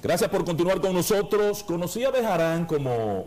Gracias por continuar con nosotros. Conocí a Bejarán como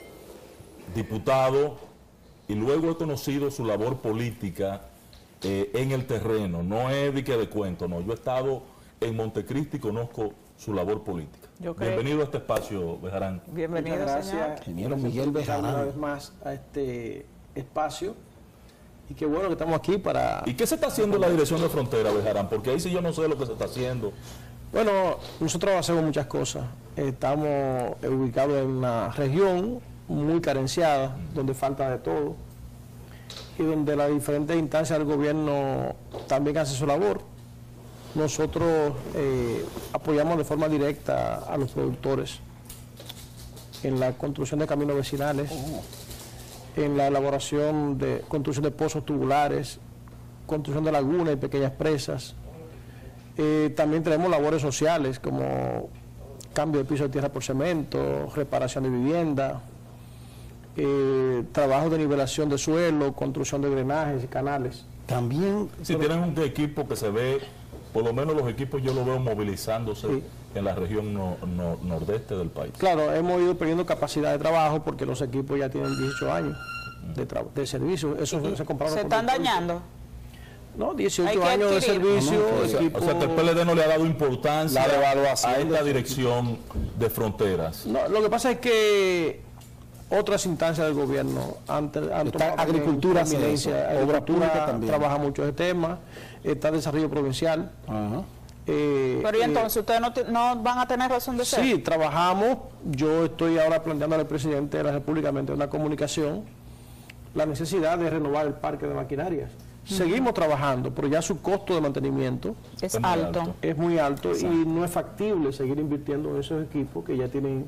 diputado y luego he conocido su labor política en el terreno. No es de cuento, no. Yo he estado en Montecristi y conozco su labor política. Bienvenido a este espacio, Bejarán. Bienvenido, gracias, señor. Ingeniero Miguel Bejarán. Una vez más a este espacio. Y qué bueno que estamos aquí para... ¿Y qué se está haciendo en la dirección de frontera, Bejarán? Porque ahí sí yo no sé lo que se está haciendo. Bueno, nosotros hacemos muchas cosas. Estamos ubicados en una región muy carenciada, donde falta de todo, y donde las diferentes instancias del gobierno también hacen su labor. Nosotros apoyamos de forma directa a los productores en la construcción de caminos vecinales, en la elaboración de construcción de pozos tubulares, construcción de lagunas y pequeñas presas. También tenemos labores sociales como cambio de piso de tierra por cemento, reparación de vivienda, trabajo de nivelación de suelo, construcción de drenajes y canales. También, si tienen un equipo que se ve, por lo menos los equipos yo lo veo movilizándose, sí, en la región nordeste del país. Claro, hemos ido perdiendo capacidad de trabajo porque los equipos ya tienen 18 años de servicio. Eso se compraron. ¿Se están dañando? No, 18 años de servicio. O sea que el PLD no le ha dado importancia a esta dirección de fronteras. No, lo que pasa es que otras instancias del gobierno han tomado agricultura, obra pública también trabaja mucho ese tema, está desarrollo provincial. Pero ¿y entonces ustedes no van a tener razón de ser? Sí, trabajamos. Yo estoy ahora planteando al presidente de la República mediante una comunicación la necesidad de renovar el parque de maquinarias. Seguimos trabajando, pero ya su costo de mantenimiento es alto. Es muy alto. Exacto. Y no es factible seguir invirtiendo en esos equipos que ya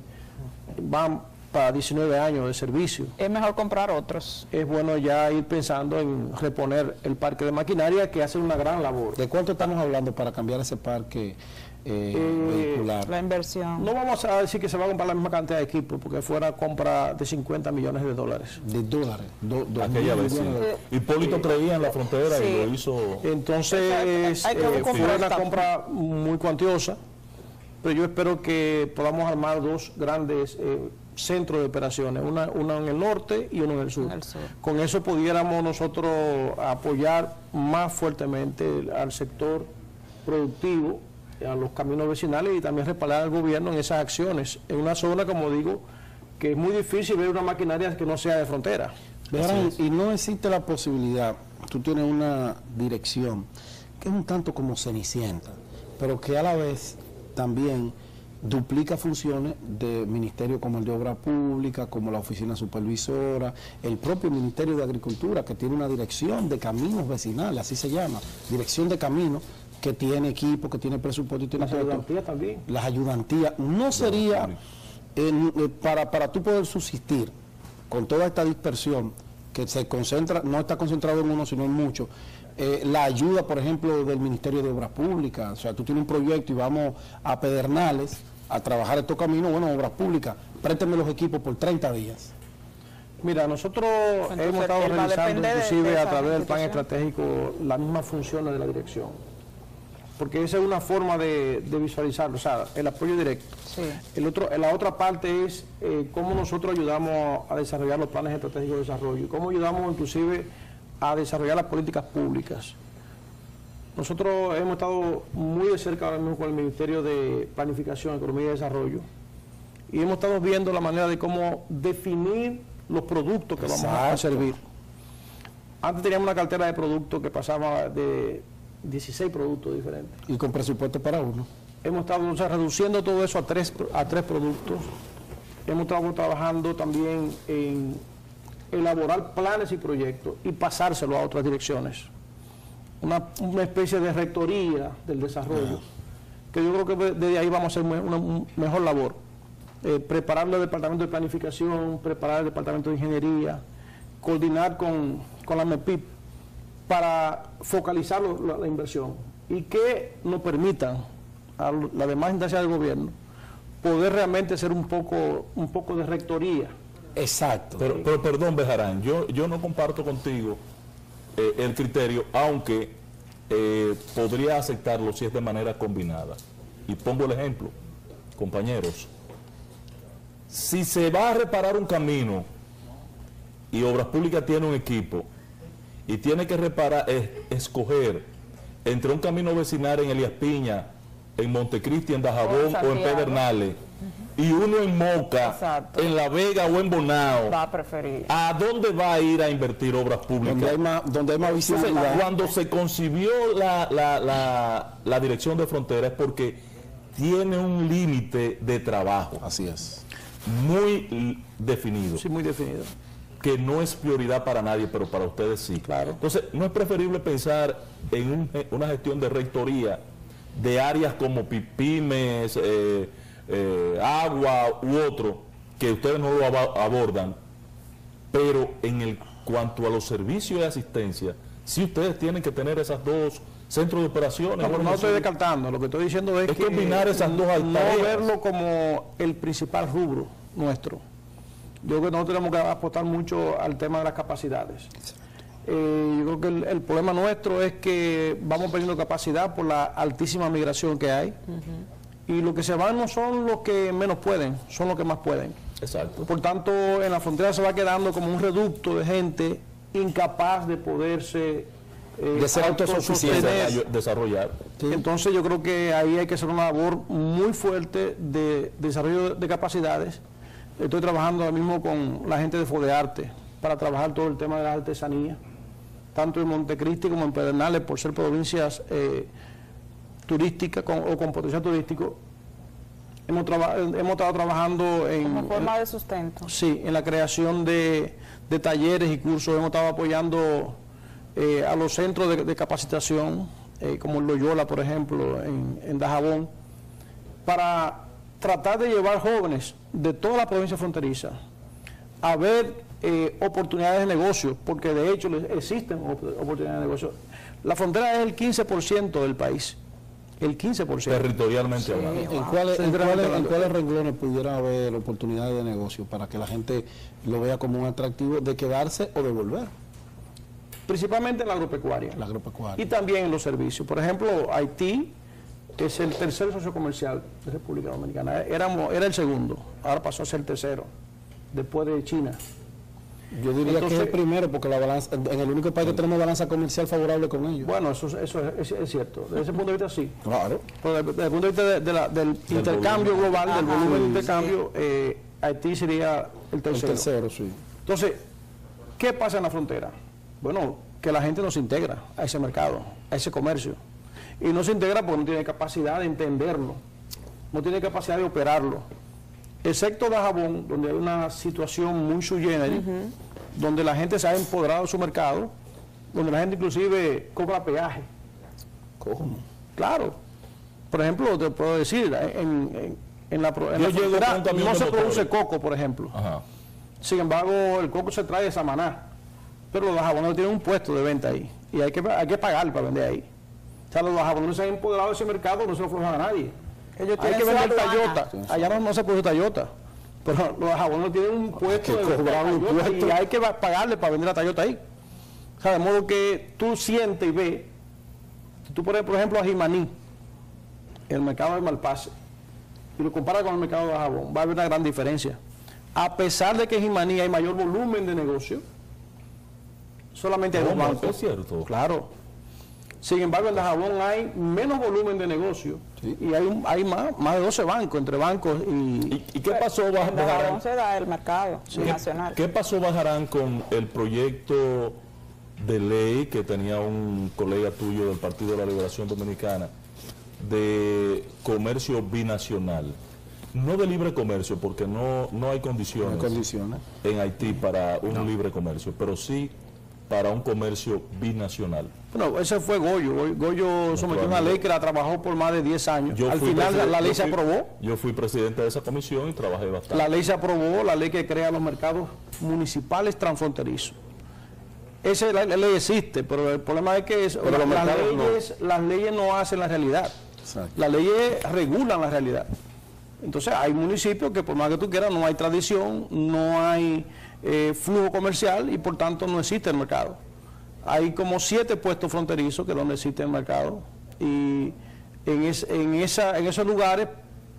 van para 19 años de servicio. Es mejor comprar otros. Es bueno ya ir pensando en reponer el parque de maquinaria, que hace una gran labor. ¿De cuánto estamos hablando para cambiar ese parque vehicular? La inversión. No vamos a decir que se va a comprar la misma cantidad de equipos, porque fuera compra de 50 millones de dólares. ¿De dólares? Aquella vez, sí. Hipólito creía en la frontera, sí, y lo hizo. Entonces, fue una compra muy cuantiosa, pero yo espero que podamos armar dos grandes centros de operaciones, una en el norte y uno en el sur. Con eso pudiéramos nosotros apoyar más fuertemente al sector productivo, a los caminos vecinales, y también respaldar al gobierno en esas acciones, en una zona, como digo, que es muy difícil ver una maquinaria que no sea de frontera. Y no existe la posibilidad, tú tienes una dirección que es un tanto como cenicienta, pero que a la vez también duplica funciones de ministerios como el de Obra Pública, como la Oficina Supervisora, el propio Ministerio de Agricultura, que tiene una dirección de caminos vecinales, así se llama, dirección de caminos, que tiene equipo, que tiene presupuesto y tiene... Las ayudantías también. Las ayudantías. No sería, para tú poder subsistir con toda esta dispersión, que se concentra, no está concentrado en uno, sino en muchos, la ayuda, por ejemplo, del Ministerio de Obras Públicas. O sea, tú tienes un proyecto y vamos a Pedernales a trabajar estos caminos, bueno, Obras Públicas, préstame los equipos por 30 días. Mira, nosotros hemos estado revisando, inclusive a través del plan estratégico, las mismas funciones de la dirección, porque esa es una forma de visualizarlo, o sea, el apoyo directo. Sí. La otra parte es cómo nosotros ayudamos a desarrollar los planes estratégicos de desarrollo, cómo ayudamos inclusive a desarrollar las políticas públicas. Nosotros hemos estado muy de cerca ahora mismo con el Ministerio de Planificación, Economía y Desarrollo, y hemos estado viendo la manera de cómo definir los productos que vamos a servir. Antes teníamos una cartera de productos que pasaba de 16 productos diferentes. Y con presupuesto para uno. Hemos estado reduciendo todo eso a tres productos. Hemos estado trabajando también en elaborar planes y proyectos y pasárselo a otras direcciones. Una especie de rectoría del desarrollo, que yo creo que desde ahí vamos a hacer una mejor labor. Preparar el departamento de planificación, preparar el departamento de ingeniería, coordinar con la MEPIP para focalizar la inversión y que nos permitan a las demás instancias del gobierno poder realmente hacer un poco de rectoría. Exacto. Pero perdón, Bejarán, yo no comparto contigo el criterio, aunque podría aceptarlo si es de manera combinada. Y pongo el ejemplo. compañeros, si se va a reparar un camino y Obras Públicas tiene un equipo y tiene que escoger entre un camino vecinal en Elías Piña, en Montecristi, en Dajabón o en Pedernales, y uno en Moca, exacto, en La Vega o en Bonao, va a preferir. ¿A dónde va a ir a invertir Obras Públicas? Donde hay más visibilidad. Cuando se concibió la dirección de frontera es porque tiene un límite de trabajo. Así es. Muy definido. Sí, muy definido. Que no es prioridad para nadie, pero para ustedes sí. Claro. Entonces, ¿no es preferible pensar en una gestión de rectoría de áreas como pymes, agua u otro, que ustedes no lo abordan, pero cuanto a los servicios de asistencia, sí ustedes tienen que tener esas dos centros de operaciones? No estoy descartando, lo que estoy diciendo es que combinar esas dos tareas. No verlo como el principal rubro nuestro. Yo creo que nosotros tenemos que apostar mucho al tema de las capacidades. Yo creo que el problema nuestro es que vamos perdiendo capacidad por la altísima migración que hay. Y los que se van no son los que menos pueden, son los que más pueden. Exacto. Por tanto, en la frontera se va quedando como un reducto de gente incapaz de poderse de ser autosuficiente, desarrollar. Sí. Entonces yo creo que ahí hay que hacer una labor muy fuerte de desarrollo de capacidades. Estoy trabajando ahora mismo con la gente de Fodearte para trabajar todo el tema de la artesanía, tanto en Montecristi como en Pedernales, por ser provincias turísticas o con potencial turístico. Hemos estado trabajando en... Como forma de sustento. Sí, en la creación de talleres y cursos. Hemos estado apoyando a los centros de capacitación, como el Loyola, por ejemplo, en Dajabón, para tratar de llevar jóvenes de toda la provincia fronteriza a ver oportunidades de negocio, porque de hecho existen oportunidades de negocio. La frontera es el 15% del país. El 15%. Territorialmente hablando. ¿En cuáles renglones pudiera haber oportunidades de negocio para que la gente lo vea como un atractivo de quedarse o de volver? Principalmente en la agropecuaria. La agropecuaria. Y también en los servicios. Por ejemplo, Haití es el tercer socio comercial de República Dominicana. Era el segundo, ahora pasó a ser el tercero, después de China. Yo diría que es el primero, porque la balanza, en el único país que tenemos balanza comercial favorable con ellos. Bueno, eso es cierto. Desde ese punto de vista sí. Claro. Pero desde el punto de vista del intercambio global, del volumen de intercambio, Haití sería el tercero. El tercero, sí. Entonces, ¿qué pasa en la frontera? Bueno, que la gente no se integra a ese mercado, a ese comercio. Y no se integra porque no tiene capacidad de entenderlo, no tiene capacidad de operarlo. Excepto Dajabón, donde hay una situación muy sui generis, donde la gente se ha empoderado de su mercado, donde la gente inclusive cobra peaje. ¿Cómo? Claro. Por ejemplo, te puedo decir, en la frontera no se produce coco, por ejemplo. Ajá. Sin embargo, el coco se trae de Samaná, pero los dajaboneros tienen un puesto de venta ahí, y hay que pagar para vender ahí. O sea, los dajaboneros se han empoderado de ese mercado, no se lo aflojan a nadie. Ellos hay que vender Toyota. Sí, sí. Allá no se produce Toyota. Pero los jaboneros tienen un puesto de Toyota y hay que pagarle para vender la Toyota ahí. O sea, de modo que tú sientes y ves, si tú pones, por ejemplo, a Jimaní, el mercado de Malpase, y lo comparas con el mercado de Dajabón, va a haber una gran diferencia. A pesar de que en Jimaní hay mayor volumen de negocio, solamente hay dos bancos. ¿Es cierto? Claro. Sin embargo, en Dajabón hay menos volumen de negocio, sí, y hay más de 12 bancos, entre bancos y... ¿Y qué pasó, Bajarán? Se da el mercado nacional. ¿Qué pasó, Bajarán, con el proyecto de ley que tenía un colega tuyo del Partido de la Liberación Dominicana de comercio binacional? No de libre comercio, porque no hay condiciones, en Haití para un libre comercio, pero sí para un comercio binacional. Bueno, ese fue Goyo. Goyo sometió una ley que la trabajó por más de 10 años. Al final la ley se aprobó. Yo fui presidente de esa comisión y trabajé bastante. La ley se aprobó, la ley que crea los mercados municipales transfronterizos. Esa ley existe, pero el problema es que las leyes no hacen la realidad. Exacto. Las leyes regulan la realidad. Entonces hay municipios que por más que tú quieras no hay tradición, no hay flujo comercial y por tanto no existe el mercado. Hay como 7 puestos fronterizos que es donde existe el mercado y en esos lugares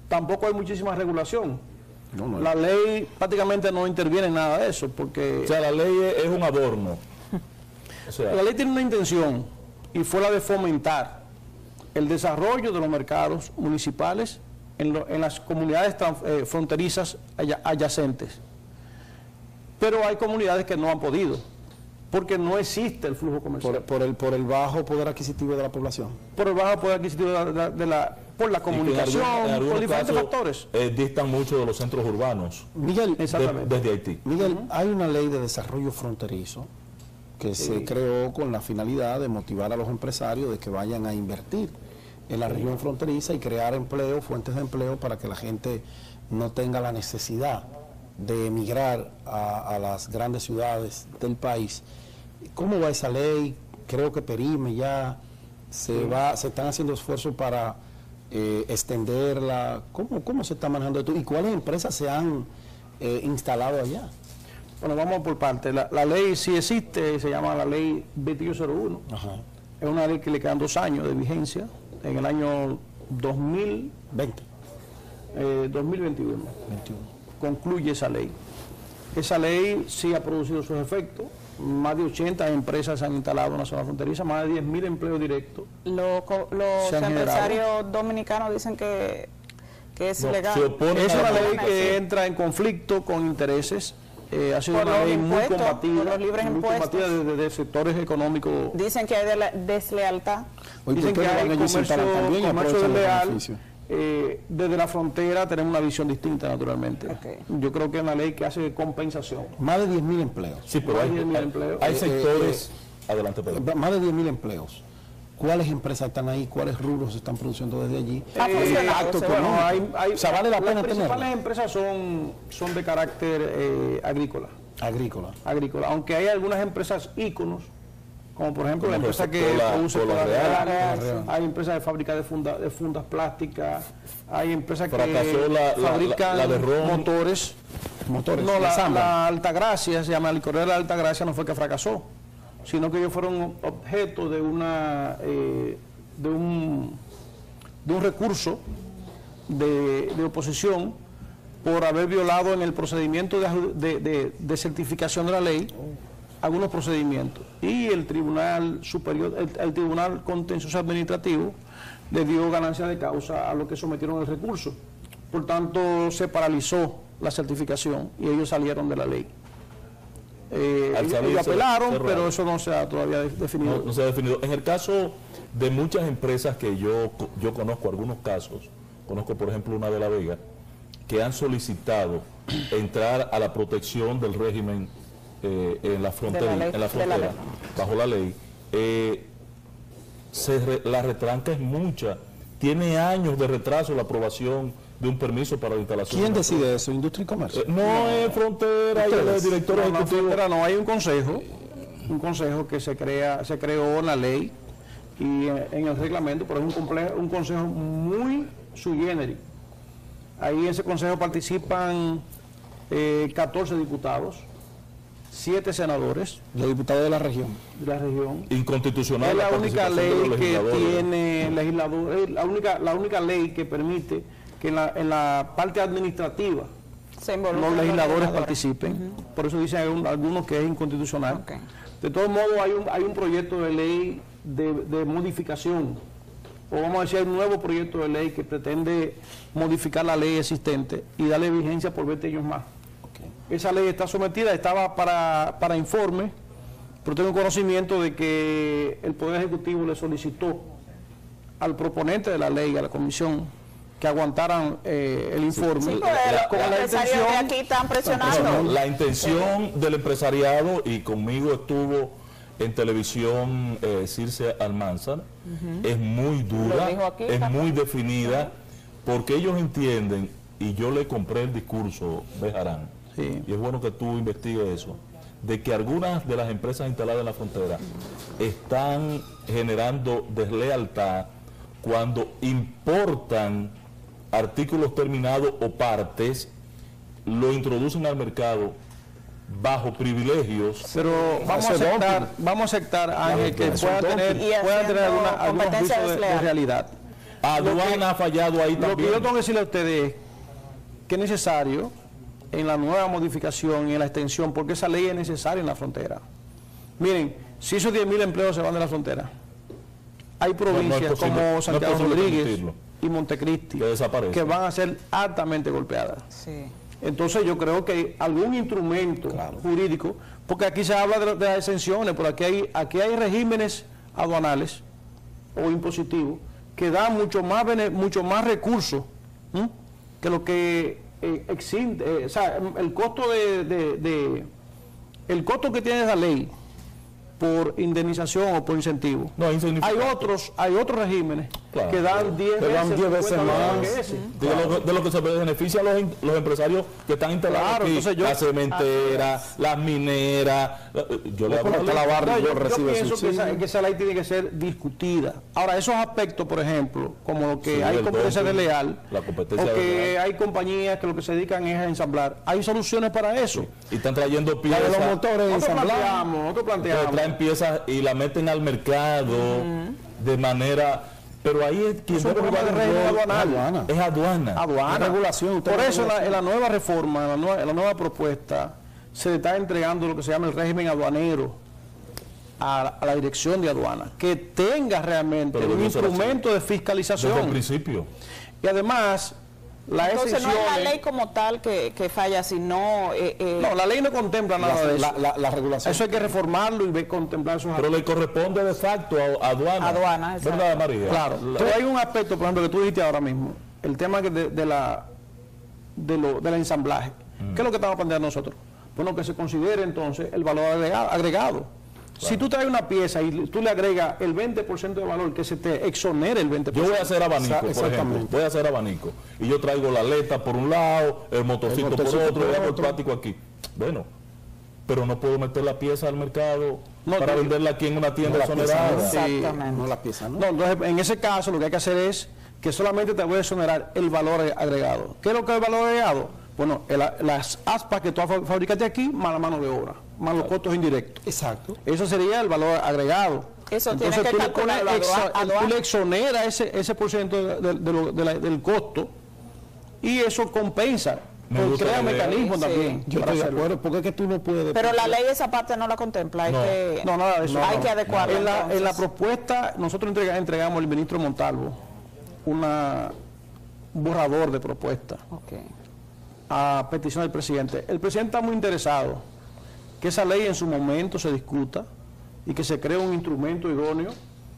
tampoco hay muchísima regulación. La ley prácticamente no interviene en nada de eso, porque... O sea, la ley es un adorno. O sea, la ley tiene una intención, y fue la de fomentar el desarrollo de los mercados municipales en las comunidades fronterizas adyacentes. Pero hay comunidades que no han podido, porque no existe el flujo comercial. Por el bajo poder adquisitivo de la población. Por el bajo poder adquisitivo por la comunicación, por diferentes factores. Distan mucho de los centros urbanos. Miguel, desde Haití. Miguel, hay una ley de desarrollo fronterizo que se creó con la finalidad de motivar a los empresarios de que vayan a invertir en la región fronteriza y crear empleo, fuentes de empleo, para que la gente no tenga la necesidad de emigrar a las grandes ciudades del país. ¿Cómo va esa ley? Creo que Perime ya se están haciendo esfuerzos para extenderla. ¿Cómo se está manejando esto? ¿Y cuáles empresas se han instalado allá? Bueno, vamos por parte. La ley sí existe, se llama la ley 2101. Ajá. Es una ley que le quedan 2 años de vigencia, en el año 2021. Concluye esa ley. Esa ley sí ha producido sus efectos. Más de 80 empresas se han instalado en la zona fronteriza, más de 10.000 empleos directos. Los empresarios dominicanos dicen que es ilegal. Es una ley que entra en conflicto con intereses. Ha sido una ley muy combatida, desde sectores económicos. Dicen que hay deslealtad. Dicen que hay comercio desleal. Desde la frontera tenemos una visión distinta, naturalmente. Yo creo que es una ley que hace compensación. Más de 10.000 empleos. Sí, pero hay sectores... adelante, Pedro. Más de 10.000 empleos. ¿Cuáles empresas están ahí? ¿Cuáles rubros se están produciendo desde allí? O sea, vale la pena tenerlo. Las principales empresas son de carácter agrícola. Agrícola. Aunque hay algunas empresas íconos, como por ejemplo la empresa que produce Cola Real, hay empresas de fábrica de fundas plásticas, hay empresas que fabrican motores. No, la Altagracia, se llama Licorera de la Altagracia, no fue que fracasó, sino que ellos fueron objeto de un recurso de oposición por haber violado en el procedimiento de certificación de la ley algunos procedimientos, y el Tribunal Superior, el Tribunal Contencioso Administrativo le dio ganancia de causa a lo que sometieron el recurso. Por tanto, se paralizó la certificación y ellos salieron de la ley. Ellos apelaron, pero eso no se ha todavía definido. No se ha definido. En el caso de muchas empresas que yo conozco, algunos casos, conozco por ejemplo una de La Vega, que han solicitado entrar a la protección del régimen en la frontera, bajo la ley, la retranca es mucha. Tiene años de retraso la aprobación de un permiso para la instalación. ¿Quién decide eso? ¿Industria y Comercio? No es frontera, hay el director ejecutivo. No, hay un consejo que se creó en la ley y en el reglamento, pero es un consejo muy sui generis. Ahí en ese consejo participan 14 diputados, 7 senadores. Los diputados de la región. Inconstitucional. Es la única ley que tiene legislador, la única ley que permite que en la parte administrativa los legisladores participen. Por eso dicen algunos que es inconstitucional. De todos modos, hay un proyecto de ley de modificación, o vamos a decir, hay un nuevo proyecto de ley que pretende modificar la ley existente y darle vigencia por 20 años más. Esa ley está sometida, estaba para informe, pero tengo conocimiento de que el Poder Ejecutivo le solicitó al proponente de la ley, a la comisión, que aguantaran el informe. Sí, con la intención de aquí están presionando. La intención del empresariado, y conmigo estuvo en televisión Circe Almanzar, es muy dura, es muy definida, porque ellos entienden, y yo le compré el discurso Bejarán, y es bueno que tú investigues eso, de que algunas de las empresas instaladas en la frontera están generando deslealtad cuando importan artículos terminados o partes, lo introducen al mercado bajo privilegios. Pero vamos a aceptar, Ángel, que puedan tener algunos juicios de realidad. Aduana ha fallado ahí también. Lo que yo tengo que decirle a ustedes es que es necesario en la nueva modificación y en la extensión, porque esa ley es necesaria en la frontera. Miren, si esos 10.000 empleos se van de la frontera, hay provincias como Santiago Rodríguez y Montecristi que van a ser altamente golpeadas. Sí. Entonces yo creo que algún instrumento jurídico, porque aquí se habla de las exenciones, pero aquí hay regímenes aduanales o impositivos que dan mucho más recursos que lo que existe, o sea, el costo el costo que tiene esa ley por indemnización o por incentivo. No, hay otros regímenes que dan 10 veces más de lo que se beneficia a los empresarios que están instalados aquí, entonces la cementera, las mineras. Yo pienso que esa ley tiene que ser discutida. Ahora, esos aspectos, por ejemplo, como lo que hay competencia desleal, o que hay compañías que lo que se dedican es a ensamblar, hay soluciones para eso. Sí. Y están trayendo piezas. Los motores nosotros planteamos. Piezas y la meten al mercado de manera, pero ahí es quien debe jugar aduana. Es aduana. Regulación. Por eso en la nueva reforma, en la nueva propuesta, se le está entregando lo que se llama el régimen aduanero a la dirección de aduana, que tenga realmente un instrumento de fiscalización. Desde el principio. Y además, entonces no es la ley como tal que falla, sino... no, la ley no contempla nada de eso. La regulación. Eso hay que reformarlo y contemplar esos aspectos. Pero le corresponde de facto a aduana. ¿Verdad, María? Claro. Pero hay un aspecto, por ejemplo, que tú dijiste ahora mismo, el tema del ensamblaje. ¿Qué es lo que estamos planteando nosotros? Bueno, que se considere entonces el valor agregado. Claro. Si tú traes una pieza y tú le agregas el 20% de valor, que se te exonere el 20%. Yo voy a hacer abanico, por ejemplo. Voy a hacer abanico. Y yo traigo la aleta por un lado, el motorcito por otro, y hago el plástico aquí. Bueno, pero no puedo meter la pieza al mercado para venderla aquí en una tienda exonerada. Exactamente. No la pieza, ¿no? Entonces, en ese caso, lo que hay que hacer es que solamente te voy a exonerar el valor agregado. ¿Qué es lo que es el valor agregado? Bueno, las aspas que tú fabricaste aquí, más la mano de obra, más los costos indirectos. Exacto. Eso sería el valor agregado. Eso entonces tiene que calcular tú le exoneras ese por ciento del costo y eso compensa. Crea mecanismos también. Yo estoy de acuerdo, porque es que tú no puedes... Pero la ley esa parte no la contempla. Nada de eso. Hay que adecuarla. En la propuesta, nosotros entregamos al ministro Montalvo un borrador de propuesta. A petición del presidente. El presidente está muy interesado que esa ley en su momento se discuta y que se cree un instrumento idóneo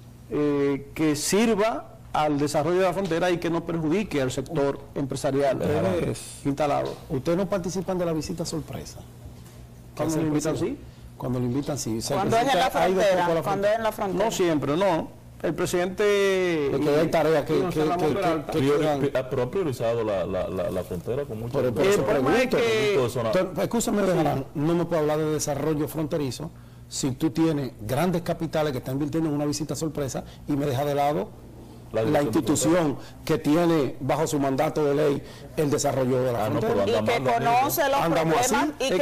que sirva al desarrollo de la frontera y que no perjudique al sector empresarial instalado. ¿Ustedes no participan de la visita sorpresa? ¿Cuándo lo invitan sí? Cuando lo invitan sí. Cuando es en la frontera. Cuando es en la frontera. No siempre, no. El presidente... Porque hay tareas que pero ha priorizado la frontera con mucho... El problema es que... Escúchame, no me puedo hablar de desarrollo fronterizo si tú tienes grandes capitales que están invirtiendo en una visita sorpresa y me deja de lado la institución que tiene bajo su mandato de ley el desarrollo de la frontera. Y que conoce los problemas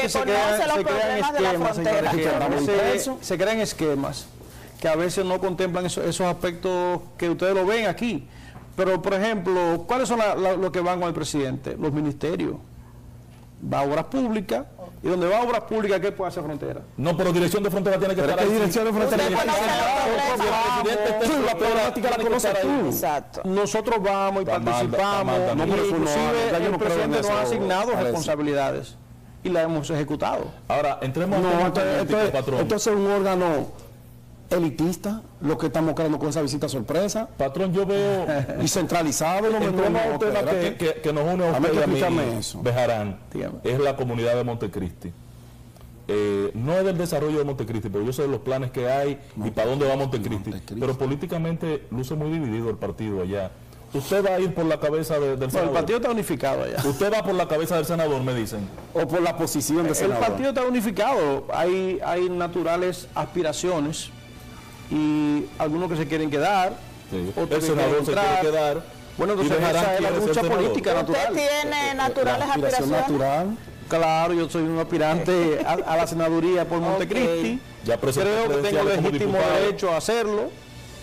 de la frontera. Se crean esquemas que a veces no contemplan esos aspectos que ustedes lo ven aquí. Pero, por ejemplo, ¿cuáles son los que van con el presidente? Los ministerios. Va a obras públicas, y donde va a obras públicas, ¿qué puede hacer frontera? No, pero dirección de frontera tiene que estar ahí. Dirección de frontera tiene que estar ahí. Exacto. Nosotros vamos y participamos, inclusive el presidente nos ha asignado responsabilidades y las hemos ejecutado. Ahora, entremos en patrón. Entonces un órgano elitista, lo que estamos creando con esa visita sorpresa. Patrón, yo veo... y centralizado. Un tema que nos une a usted y a mí, Bejarán, es la comunidad de Montecristi. No es del desarrollo de Montecristi, pero yo sé de los planes que hay y para dónde va Montecristi. Pero políticamente luce muy dividido el partido allá. ¿Usted va a ir por la cabeza del senador? El partido está unificado allá. ¿Usted va por la cabeza del senador, me dicen? ¿O por la posición del senador? El partido está unificado. Hay naturales aspiraciones y algunos que se quieren quedar, otros el senador se quiere quedar. Bueno, entonces esa es la lucha política natural. ¿Usted tiene naturales aspiraciones? Natural. Claro, yo soy un aspirante a la senaduría por Montecristi. Ya creo que tengo legítimo derecho a hacerlo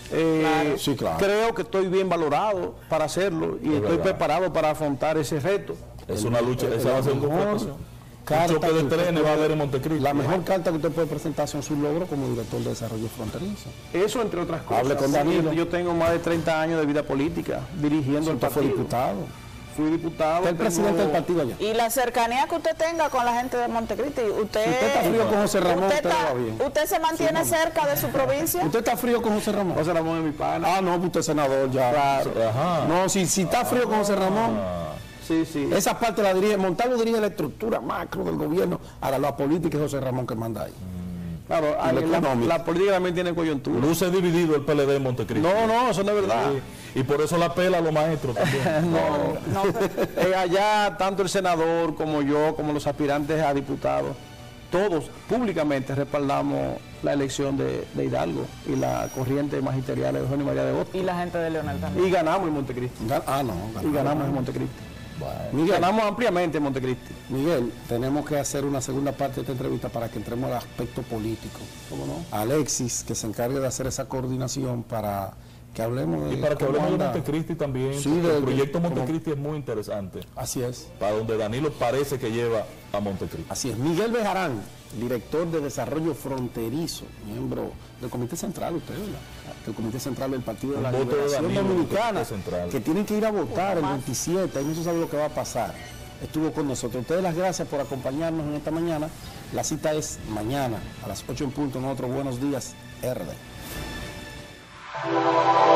Claro. Sí, claro. Creo que estoy bien valorado para hacerlo y estoy preparado para afrontar ese reto. Es una lucha, esa va a ser una confrontación. Un choque de trenes va a haber en Montecristi. La mejor carta que usted puede presentar son sus logros como director de desarrollo fronterizo. Eso, entre otras cosas. Hable con Danilo. Yo tengo más de 30 años de vida política dirigiendo el partido. Fue diputado. Fui diputado. Usted es el presidente del partido allá. Y la cercanía que usted tenga con la gente de Montecristi, usted... Si usted está frío con José Ramón, usted va bien. ¿Usted se mantiene cerca de su provincia? ¿Usted está frío con José Ramón? José Ramón es mi pana. Ah, no, usted es senador ya. Claro. Ajá. No, si está frío con José Ramón... Sí, sí. Esa parte la dirige, Montalvo dirige la estructura macro del gobierno, ahora la política es José Ramón que manda ahí. Claro, la política también tiene coyuntura. Luce dividido el PLD en Montecristi. No, eso no es verdad. Sí. Y por eso la pela a los maestros también. Allá tanto el senador como yo, como los aspirantes a diputados, todos públicamente respaldamos la elección de Hidalgo y la corriente magisterial de Eugenio María de Hostos. Y la gente de Leonel también. Y ganamos en Montecristi. Ganamos en Montecristi. Bueno. Miguel, ganamos ampliamente en Montecristi. Miguel, tenemos que hacer una segunda parte de esta entrevista para que entremos al aspecto político. ¿Cómo no? Alexis, que se encargue de hacer esa coordinación para que hablemos de... Y para que hablemos de Montecristi también. Sí, el proyecto Montecristi es muy interesante. Así es. Para donde Danilo parece que lleva a Montecristi. Así es. Miguel Bejarán, director de Desarrollo Fronterizo, miembro del Comité Central, usted, ¿verdad? Del Comité Central del Partido de la Liberación Dominicana, que tienen que ir a votar el 27, ahí no se sabe lo que va a pasar. Estuvo con nosotros. Ustedes las gracias por acompañarnos en esta mañana. La cita es mañana a las 8 en punto en otro Buenos Días RD.